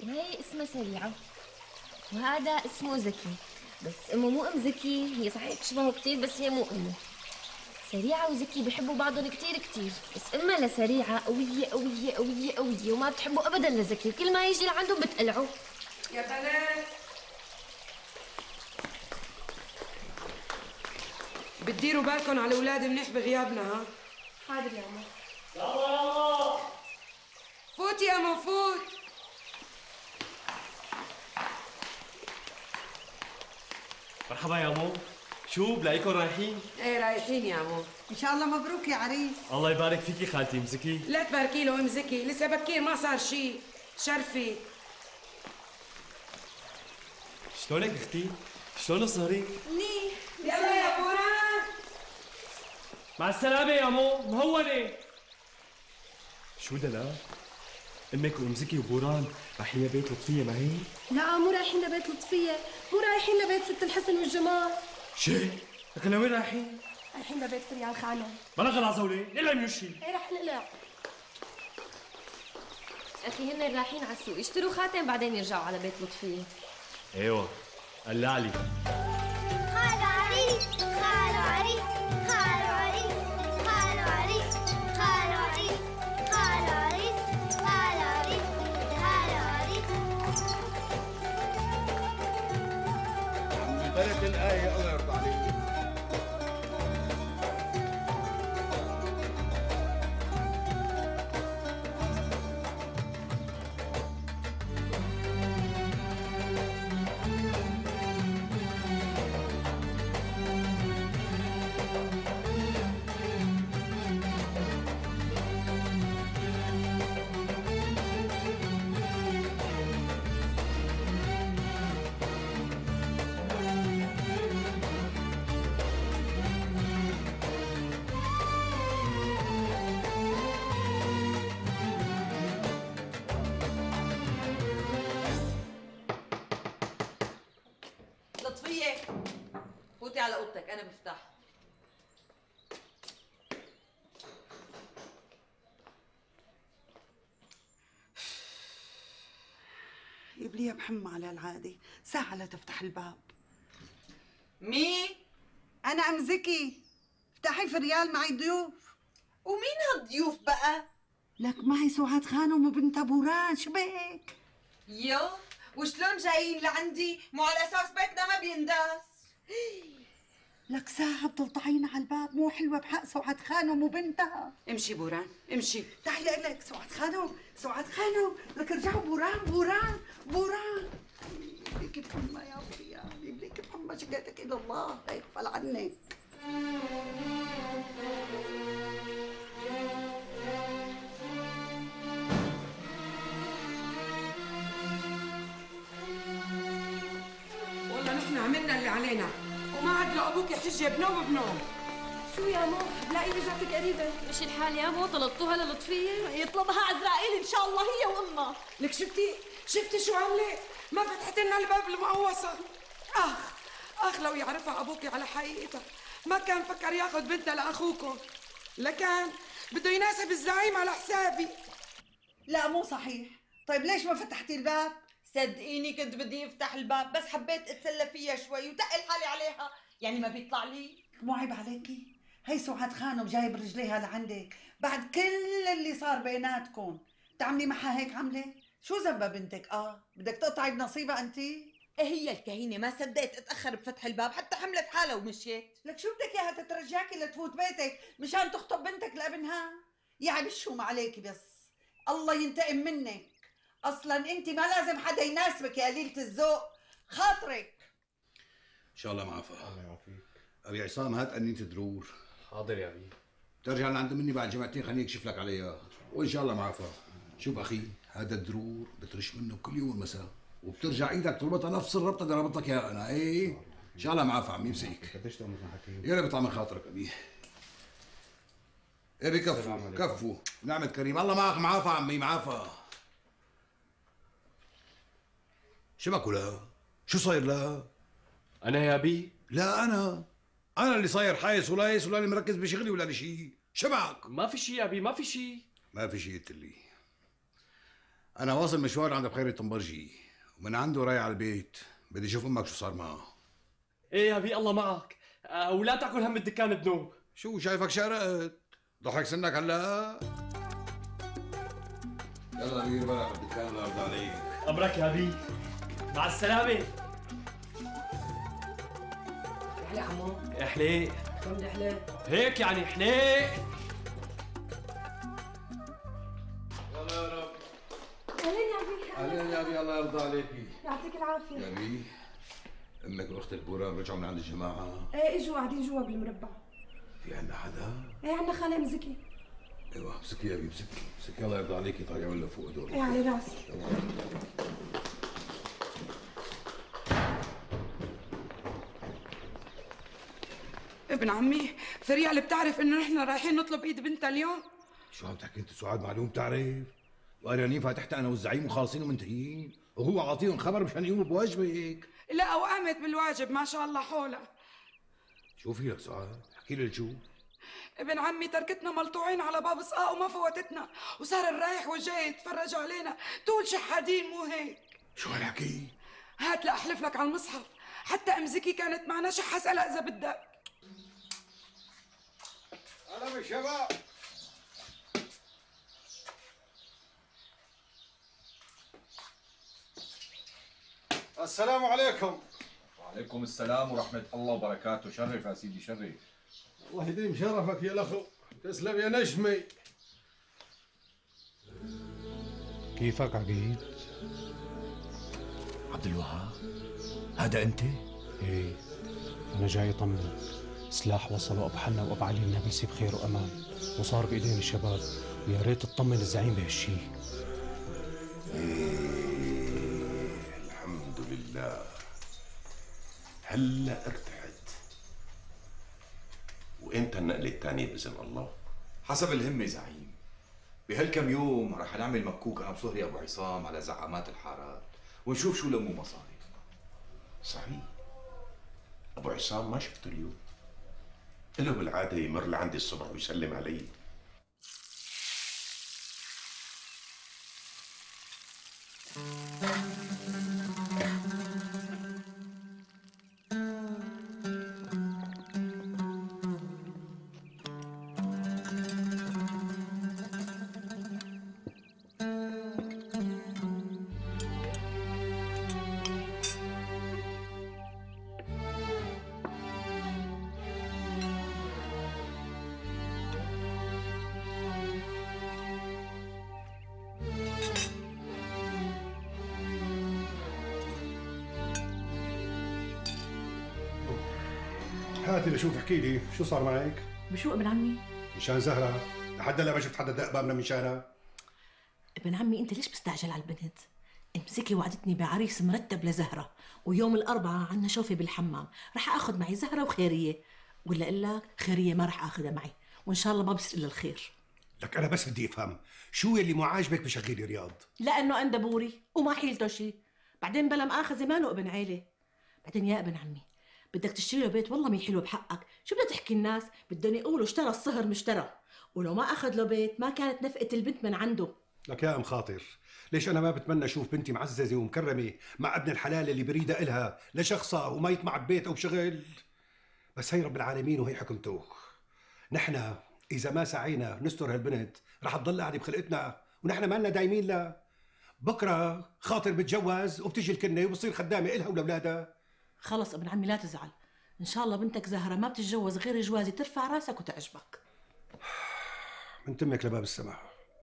هي اسمها سريعة وهذا اسمه زكي، بس امه مو ام زكي، هي صحيح بتشبهه كثير بس هي مو امه. سريعة وزكي بيحبوا بعضهم كثير كثير، بس امها لسريعة قوية قوية قوية قوية وما بتحبه ابدا لزكي، وكل ما يجي لعندهم بتقلعه. يا بنات بتديروا بالكم على الاولاد منيح بغيابنا ها؟ حاضر يا عمو. يلا فوت يا امو فوت. مرحبا يا مو، شو بلاقيكم رايحين؟ ايه رايحين يا عمو. ان شاء الله مبروك يا عريس. الله يبارك فيكي خالتي مزكي. لا تباركي له ام زكي، لسه بكير ما صار شيء. شرفي. شلونك اختي؟ شلون صهري؟ منيح. يلا يا بوران. مع السلامة يا مو، مهونة. شو دلال؟ امك وام زكي وبوران رايحين لبيت لطفية ما هي؟ لا مو رايحين لبيت لطفية، مو رايحين لبيت ست الحسن والجمال. شي؟ لكن لوين رايحين؟ رايحين لبيت فريال خانم. بلا غلا زولة، نقلع من وشي. ايه رح نقلع. اخي هن رايحين على السوق يشتروا خاتم بعدين يرجعوا على بيت لطفية. ايوه، قلع لي. خالو عريس خالو عريس خالو عريس خالو عريس خالو عريس خالو عريس خالو عريس خالو عريس. عمي بلد الآية الله يرضى عليك. لطفية فوتي على اوضتك انا بفتح. يبليها محمى على العادة، ساعة لتفتح الباب. مين؟ أنا أم زكي، افتحي فريال معي ضيوف. ومين هالضيوف بقى؟ لك معي سعاد خانم وبنت بوران، شو بك؟ يو وشلون جايين لعندي؟ مو على اساس بيتنا ما بينداس. لك ساعة بتلطعين على الباب، مو حلوة بحق سعاد خانم وبنتها. امشي بوران امشي. تعي لك سعاد خانم، سعاد خانم، لك ارجعوا بوران بوران بوران. يبليك محمى يا فريال، يبليك محمى، شقيتك إلى الله يغفل عنك. والله نحن عملنا اللي علينا وما عاد له ابوك حجه بنوم بنوم. شو يا مو؟ بلاقي رجعتك قريبة. مش الحال يا مو؟ طلبتوها للطفية؟ يطلبها عزرائيل ان شاء الله هي وامها. لك شفتي شو عملت؟ ما فتحت لنا الباب المقوصه. اخ لو يعرفها ابوكي على حقيقتها ما كان فكر ياخذ بنتها لاخوكم، لكان بده يناسب الزعيم على حسابي. لا مو صحيح. طيب ليش ما فتحتي الباب؟ صدقيني كنت بدي افتح الباب بس حبيت اتسلى فيها شوي وتقل حالي عليها، يعني ما بيطلع لي. مو عيب عليكي؟ هي سعاد خانم جايب رجليها لعندك بعد كل اللي صار بيناتكم، تعملي معها هيك عملة؟ شو ذنبها بنتك؟ بدك تقطعي بنصيبها انت؟ هي الكهينة ما صدقت اتأخر بفتح الباب حتى حملت حالها ومشيت. لك شو بدك اياها تترجاكي لتفوت بيتك مشان تخطب بنتك لابنها؟ يعني شو عليكي بس الله ينتقم منك. اصلا انت ما لازم حدا يناسبك يا قليلة الذوق، خاطرك. ان شاء الله معافى. الله يعافيك. ابي عصام هات قنينة درور. حاضر يا ابي. ترجع لعند مني بعد جمعتين خليني اكشف لك عليها وان شاء الله معافى. شوف اخي، هذا الدرور بترش منه كل يوم المساء وبترجع ايدك تربطها نفس الربطه اللي ربطتك اياها انا. ايه ان شاء الله معافى عمي، يمسك. قديش تأمر حكيم؟ يا رب يطلع من خاطرك ابي. ايه بكفوا كفوا، نعمة كريم، الله معك معافى عمي معافى. شو بكوا لها؟ شو صاير لها؟ انا يا ابي؟ لا انا اللي صاير حايس ولايس ولا اللي مركز بشغلي ولا شيء. شو معك؟ ما في شيء يا ابي، ما في شيء. ما في شيء قلت لي. انا واصل مشوار عند بخير الطنبرجي، ومن عنده رايح على البيت. بدي اشوف امك شو صار معها. ايه يا ابي الله معك، ولا تاكل هم الدكان بنوب. شو شايفك شرقت؟ ضحك سنك هلا؟ يلا بير بالك الدكان الله يرضى عليك. امرك يا ابي، مع السلامة. احلى عمو. حليق. شو بدي حليق؟ هيك يعني حليق. يلا يا رب. اهلين يا ابي. اهلين يا ابي، الله يرضى عليكي. يعطيك العافيه. يا ابي، امك واختك بوران رجعوا من عند الجماعه؟ ايه اجوا قاعدين جوا بالمربع. في عندنا حدا؟ ايه عندنا خالة ام زكي. ايوه امسكي يا ابي، امسكي الله يرضى عليكي. طالعوا ولا فوق هدول؟ ايه على راسي. ابن عمي، فريال اللي بتعرف انه نحن رايحين نطلب ايد بنتها اليوم؟ شو عم تحكي انت سعاد؟ معلوم بتعرف؟ وانا رنين فاتحت انا والزعيم وخالصين ومنتهيين، وهو عاطيهم خبر مشان يقوموا بواجبك. لا، وقامت بالواجب ما شاء الله حولها. شو في لك سعاد؟ احكي لي شو؟ ابن عمي تركتنا ملطوعين على باب صقاق وما فوتتنا، وصار الرايح والجاي يتفرج علينا طول شحادين، مو هيك؟ شو هالحكي؟ هات لأحلف لك على المصحف، حتى ام زكي كانت معنا، شح اسألها اذا بدك. هلا بالشباب. السلام عليكم. وعليكم السلام ورحمة الله وبركاته. شرف يا سيدي، شرف. الله يديم شرفك يا الاخو. تسلم يا نجمي. كيفك عقيد؟ عبد الوهاب، هذا انت؟ ايه، انا جاي اطمنك. سلاح وصلوا ابو حنا وابو علي النابلسي بخير وامان، وصار بايدين الشباب، ويا ريت تطمن الزعيم بهالشي. الحمد لله. هلا ارتحت. وامتى النقلة الثانية بإذن الله؟ حسب الهمة زعيم. بهالكم يوم رح نعمل مكوك أنا بصهري أبو عصام على زعامات الحارات، ونشوف شو لمو مصاري. صحيح. أبو عصام ما شفته اليوم. إله بالعادة يمر لعندي الصبح ويسلم علي. هاتي لشوف، احكي لي شو صار معك؟ بشو ابن عمي؟ مشان زهرة، لحد هلا ما شفت حدا دق بابنا مشانها. ابن عمي انت ليش مستعجل على البنت؟ امسكي وعدتني بعريس مرتب لزهرة، ويوم الأربعاء عنا شوفي بالحمام، رح اخذ معي زهرة وخيرية، ولا اقول لك خيرية ما رح اخذها معي، وان شاء الله ما بصير الا الخير. لك انا بس بدي افهم، شو يلي مو عاجبك بشغيل رياض؟ لانه عنده بوري وما حيلته شيء، بعدين بلا مآخذة ماله ابن عيلة. بعدين يا ابن عمي بدك تشتري له بيت والله ما حلو بحقك، شو بدها تحكي الناس؟ بدهم يقولوا اشترى الصهر مشترى، ولو ما اخذ له بيت ما كانت نفقة البنت من عنده. لك يا ام خاطر، ليش انا ما بتمنى اشوف بنتي معززه ومكرمه مع ابن الحلال اللي بريده الها لشخصها وما يطمع ببيت او بشغل؟ بس هي رب العالمين وهي حكمته. نحن اذا ما سعينا نستر هالبنت رح تضل قاعده بخلقتنا، ونحن ما لنا دايمين لا. بكره خاطر بتجوز وبتيجي الكنه وبصير خدامه الها ولاولادها. خلص ابن عمي لا تزعل، ان شاء الله بنتك زهرة ما بتتجوز غير جوازي ترفع راسك وتعجبك. من تمك لباب السماء.